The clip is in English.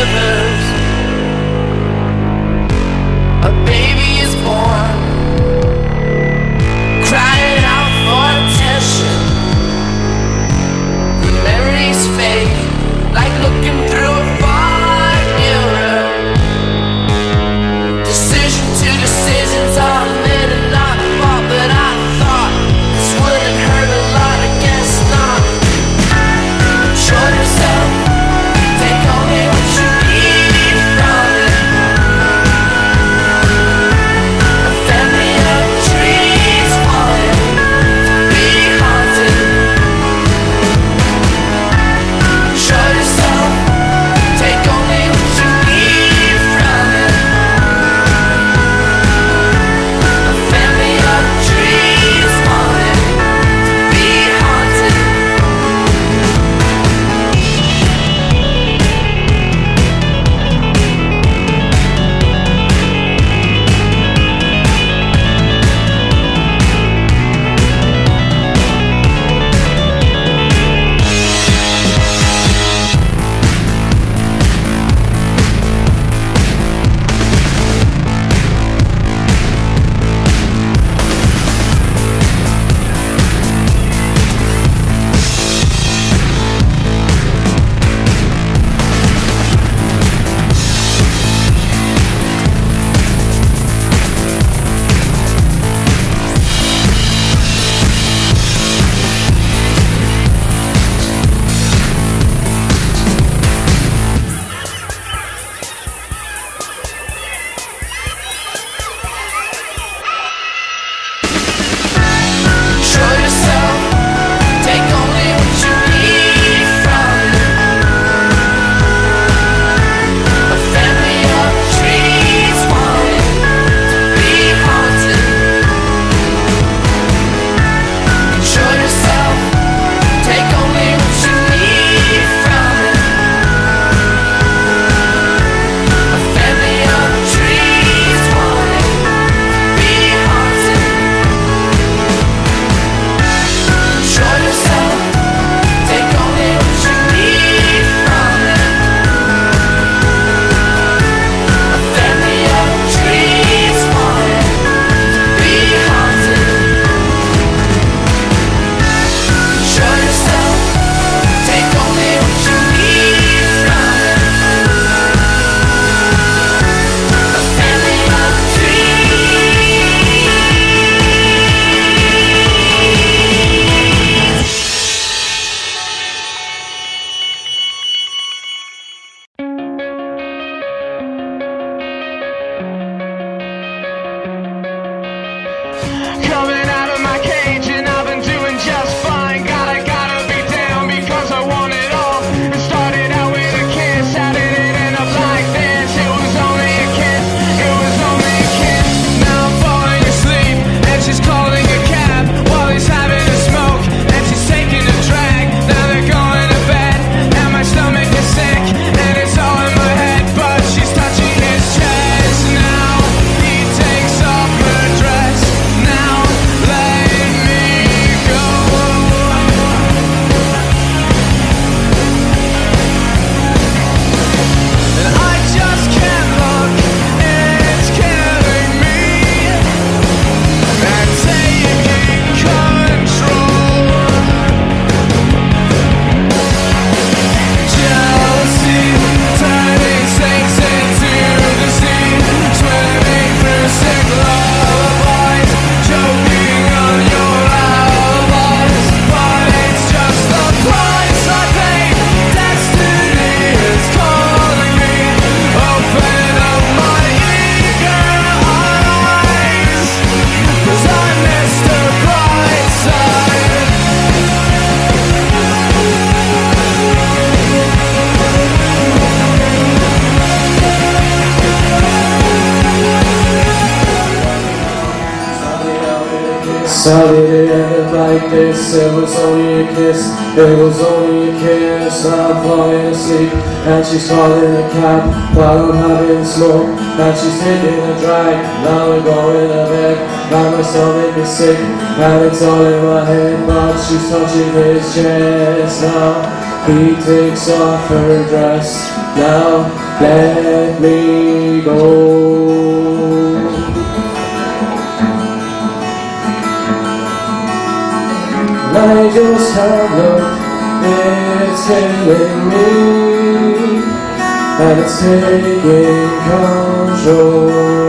shivers. A baby is born, crying out for attention. The memories fade like looking through a fog mirror. Decision to decisions are made and not fought, but I thought this wouldn't hurt a lot. I guess not. Show yourself, take only what you need from it. A family of trees falling, be haunted. Show yourself, take only what you need from it. A family of trees falling, be haunted. Show yourself, take only what you need from it. A family of trees falling, be haunted. Show yourself, take only what you need from it. A family of trees falling, be haunted. Show yourself, take only what you need from it. A family of trees falling, be haunted. Show yourself, take only what you need from it. A family of Coming out of my cage and I've been doing just fine. Gotta be down because I want it all. It started out with a kiss, how did it end up like this? It was only a kiss, it was only a kiss. Now I'm falling asleep and she's calling a cab while he's having a smoke and she's taking a drag. Now they're going to bed and my stomach is sick and it's all in my head, but she's touching his chest. Now he takes off her dress. Now let me go. And I just can't look, it's killing me. And taking control. Jealousy turning snakes into the sea, swimming through sick lullabies, choking on your alibis. But it's just the price I pay. Destiny is calling me. Open up my eager eyes, 'cause I missed the bright side. Sorry it ended like this, it was only a kiss, it was only a kiss. I'm falling asleep and she's calling a cab while I'm having a smoke and she's taking a drag. Now we're going to bed and my stomach is sick and it's all in my head, but she's touching his chest now. He takes off her dress. Now let me go. I just can't look, it's killing me, and it's taking control.